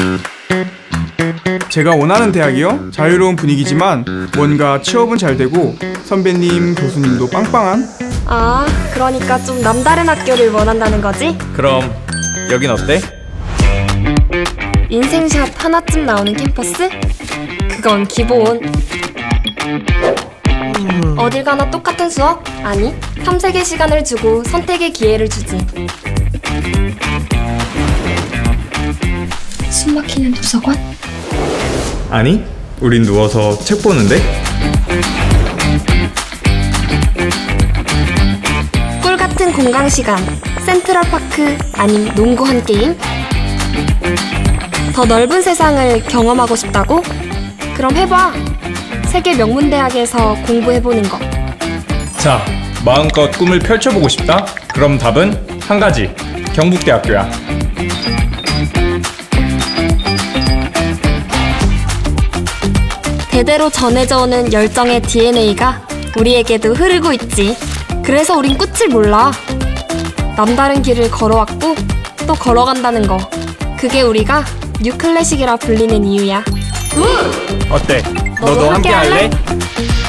제가 원하는 대학이요? 자유로운 분위기지만 뭔가 취업은 잘 되고 선배님, 교수님도 빵빵한? 아, 그러니까 좀 남다른 학교를 원한다는 거지? 그럼 여긴 어때? 인생샷 하나쯤 나오는 캠퍼스? 그건 기본. 어딜 가나 똑같은 수업? 아니, 탐색의 시간을 주고 선택의 기회를 주지. 숨막히는 도서관? 아니, 우린 누워서 책 보는데? 꿀같은 공강 시간, 센트럴파크 아님 농구 한 게임? 더 넓은 세상을 경험하고 싶다고? 그럼 해봐. 세계 명문대학에서 공부해보는 거. 자, 마음껏 꿈을 펼쳐보고 싶다? 그럼 답은 한 가지, 경북대학교야. 대대로 전해져 오는 열정의 DNA가 우리에게도 흐르고 있지. 그래서 우린 끝을 몰라. 남다른 길을 걸어왔고 또 걸어간다는 거. 그게 우리가 뉴클래식이라 불리는 이유야. 어때? 너도 함께 할래?